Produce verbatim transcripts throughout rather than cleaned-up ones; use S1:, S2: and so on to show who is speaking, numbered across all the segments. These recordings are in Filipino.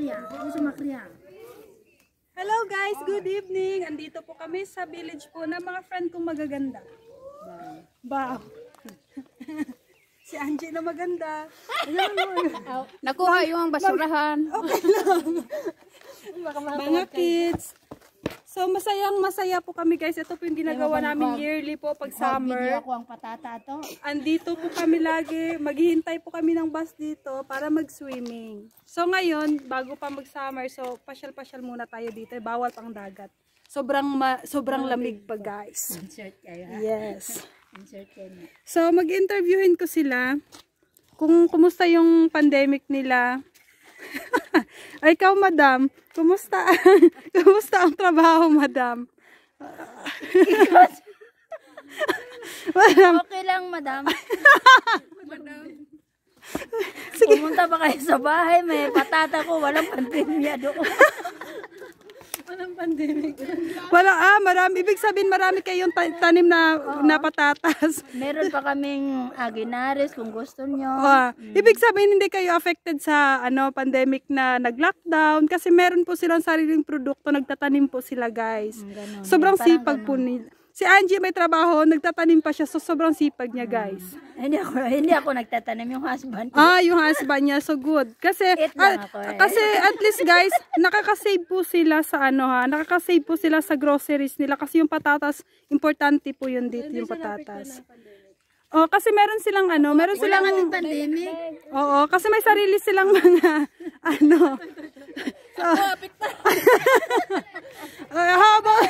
S1: Hello guys, good evening. Andito po kami sa village po ng mga friend kong magaganda. Wow. Si Angie na maganda.
S2: Nakuha yung basurahan.
S1: Okay lang. Mga kids. So masayang masaya po kami guys. Ito po yung ginagawa namin yearly po pag summer.
S2: Video ko ang patata to.
S1: Andito po kami lagi. Maghihintay po kami ng bus dito para mag-swimming. So ngayon, bago pa mag-summer, so pasyal-pasyal muna tayo dito. Bawal pang dagat. Sobrang ma sobrang lamig pa guys.
S2: Insert kayo ha?
S1: Yes.
S2: Insert kayo.
S1: So mag-interviewin ko sila kung kumusta yung pandemic nila. Ay, ikaw madam, kumusta kumusta ang trabaho madam?
S2: Okay lang madam. Madam. Pumunta pa kayo sa bahay, may patata ko, walang pandemya doon.
S1: Walang pandemic. Wala ah, marami. Ibig sabihin marami kayong tanim na, na patatas.
S2: Meron pa kaming aginaris kung gusto nyo.
S1: Oh, mm. Ibig sabihin hindi kayo affected sa ano pandemic na nag-lockdown kasi meron po silang sariling produkto, nagtatanim po sila guys. Mm, sobrang Parang sipag ganun. po nila. Si Angie may trabaho, nagtatanim pa siya, so sobrang sipag niya guys.
S2: Hmm. Hindi ako hindi ako nagtatanim, yung husband.
S1: Ah, yung husband niya, so good. Kasi ah, ako, eh. kasi at least guys, nakaka-save po sila sa ano ha, nakaka-save po sila sa groceries nila kasi yung patatas, importante po yun dito yung patatas. Oh, kasi meron silang ano, meron silang
S2: pandemic.
S1: Oo, kasi may sarili silang mga ano. So, uh, how about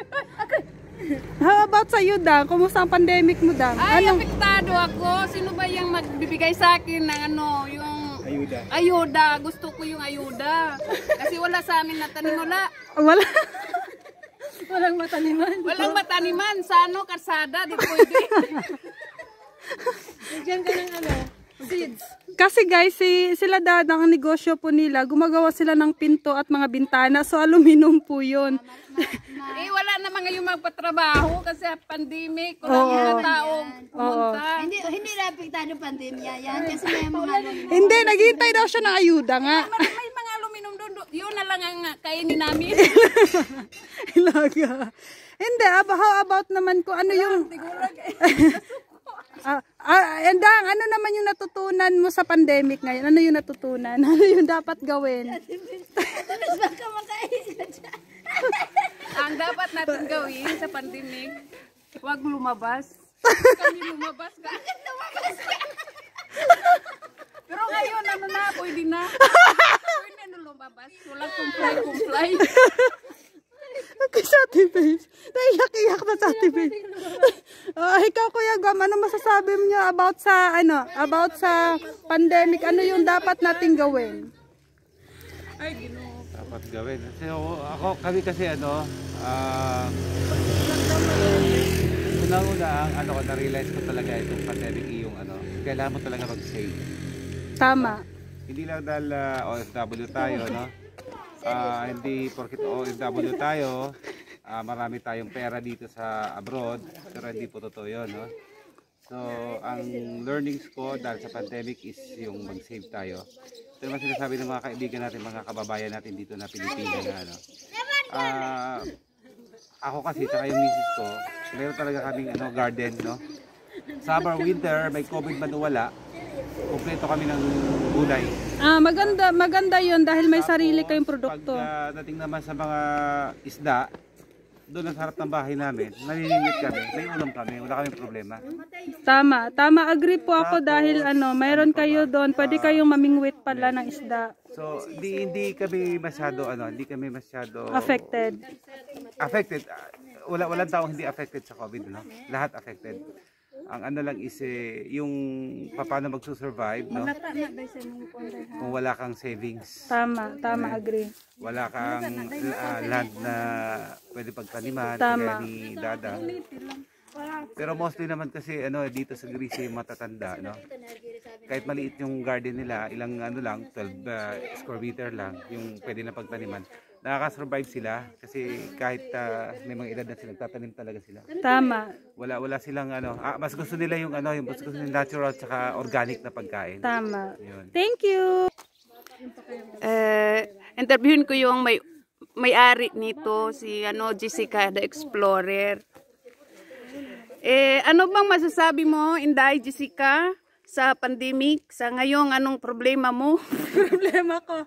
S1: How about sa iyo, Dang? Kumusta ang pandemic mo, Dang?
S3: Ay,
S1: Anong...
S3: apektado ako. Sino ba yung magbibigay sa akin ng ano, yung...
S4: Ayuda.
S3: Ayuda. Gusto ko yung ayuda. Kasi wala sa amin na tanim. Wala.
S1: Wala. Walang mataniman.
S3: Walang mataniman. Sa ano, karsada, di pwede.
S1: Diyan ka ng ano, seeds. Kasi guys, si, sila Dadang, ang negosyo po nila, gumagawa sila ng pinto at mga bintana. So, aluminum po yun.
S3: Eh, wala na mga yung magpatrabaho kasi pandemic. Wala oh. mga taong pumunta.
S2: Oh. Hindi, hindi na apektado pandemya yan kasi may mga aluminum.
S1: Hindi, naghihintay daw siya ng ayuda nga.
S3: May, may mga aluminum doon. Yun na lang ang kainin namin.
S1: Ilaga. Hindi, how about naman ko ano yung... Ah, ah, Endang, ano naman yung natutunan mo sa pandemic ngayon? Ano yung natutunan? Ano yung dapat gawin?
S3: Ang dapat natin gawin sa pandemic, huwag lumabas. Kami lumabas ka. lumabas ka. Pero ngayon, ano na, pwede na. Pwede na lumabas. Walang comply-comply.
S1: Okay, sa ati face. Naiyak-iyak na sa ati face. Uh, ikaw Kuya Gam, ano masasabi mo niya about sa ano, about sa pandemic? Ano yung dapat nating gawin?
S3: Ay, Ginoo.
S4: Dapat gawin. Kasi ako, ako kami kasi ano, ah uh, unang-una ang ano ko na-realize ko talaga itong pandemic yung ano, kailangan mo talaga mag-save.
S1: Tama.
S4: So, hindi lang dahil uh, O F W tayo, no? Uh, hindi porkit O F W tayo, uh, marami tayong pera dito sa abroad, pero hindi po totoo yun, no? So, ang learnings ko dahil sa pandemic is yung mag-save tayo. Ito naman sinasabi ng mga kaibigan natin, mga kababayan natin dito na Pilipino na ano. Uh, ako kasi, saka yung misis ko, meron talaga kaming ano, garden, no? Summer, winter, may COVID man o wala, kumpleto kami ng gulay.
S1: Ah, maganda, maganda 'yun dahil may Tapos, sarili kayong produkto.
S4: Pag uh, dating naman sa mga isda, doon sa harap ng bahay namin, naniningit kami, may ulam kami, wala kaming problema.
S1: Tama, tama, agree po ako. Tapos, dahil ano, mayroon kayo doon, pwede kayong mamingwit pala ng isda.
S4: So, hindi hindi kami masyado ano, hindi kami masyado
S1: affected.
S4: Affected. Wala walang taong hindi affected sa COVID, no? Lahat affected. Ang ano lang is eh, yung paano magsusurvive, no? Kung wala kang savings.
S1: Tama, tama, agree.
S4: Wala kang uh, land na pwede pagtaniman,
S1: kaya
S4: ni Dada. Pero mostly naman kasi ano dito sa Greece matatanda, no? Kahit maliit yung garden nila, ilang ano lang, twelve uh, square meter lang yung pwede na pagtaniman. Nakaka-survive sila kasi kahit uh, may mga edad na sila, tatanim talaga sila.
S1: Tama.
S4: Wala wala silang ano, ah, mas gusto nila yung ano, yung mas gusto nila natural at organic na pagkain.
S1: Tama.
S4: Yun.
S1: Thank you.
S5: Uh,
S3: interviewin ko yung may may-ari nito, si ano Jessica the Explorer. Eh, ano bang masasabi mo, Inday Jessica, sa pandemic? Sa ngayong anong problema mo?
S1: Problema ko.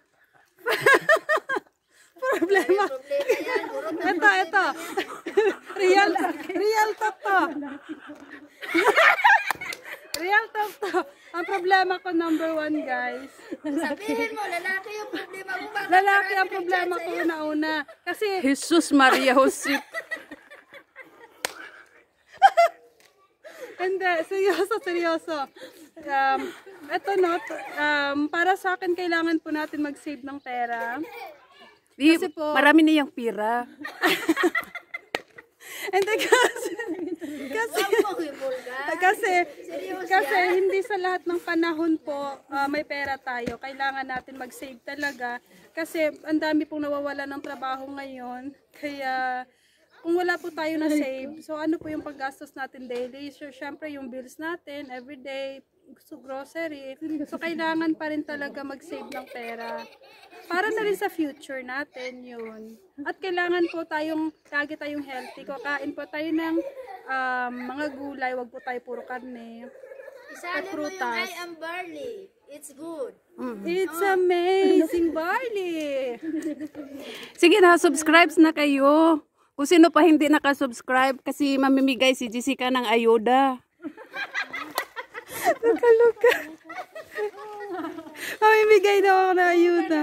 S1: Problema. Ito, ito. Real, real talk to. Real talk to. Ang problema ko number one, guys.
S2: Sabihin mo, lalaki yung problema mo. Bakit
S1: Lalaki ang
S2: marami
S1: problema ko
S2: nagchat sa'yo?
S1: una-una. Kasi,
S3: Jesus Maria Jose.
S1: hindi, seryoso, seryoso. Um, ito no, t- um, para sa akin, kailangan po natin mag-save ng pera.
S3: Di,
S1: Kasi po-
S3: marami na yung pira.
S1: Hindi kasi, kasi,
S2: Huwag mo hibulgan.
S1: kasi,
S2: Seryoso
S1: kasi
S2: yan?
S1: hindi sa lahat ng panahon po ah, may pera tayo. Kailangan natin mag-save talaga. Kasi ang dami pong nawawala ng trabaho ngayon. Kaya kung wala po tayo na save, so ano po yung paggastos natin daily? So syempre yung bills natin, everyday, so grocery. So kailangan pa rin talaga mag-save ng pera. Para na rin sa future natin yun. At kailangan po tayong, lagi tayong healthy. Kakain po tayo ng um, mga gulay, wag po tayo puro karne.
S2: Isali mo yung
S1: prutas.
S2: I am barley. It's good.
S1: It's amazing, barley!
S3: Sige na, subscribe na kayo. Kung sino pa hindi nakasubscribe, kasi mamimigay si Jessica ng ayuda.
S1: Nakaluka. Mamimigay na ako na ayuda.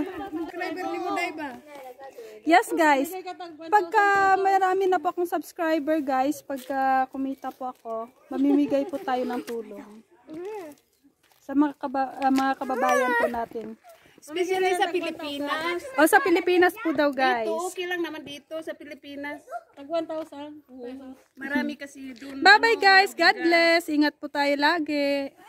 S1: Yes guys, pagka marami na po akong subscriber guys, pagka kumita po ako, mamimigay po tayo ng tulong. Sa mga, kaba, uh, mga kababayan po natin.
S3: Especially sa Pilipinas.
S1: O sa Pilipinas po daw guys.
S3: Dito, okay lang naman dito sa Pilipinas. Tag one thousand. Marami kasi doon.
S1: Bye bye guys, God bless. Ingat po tayo lagi.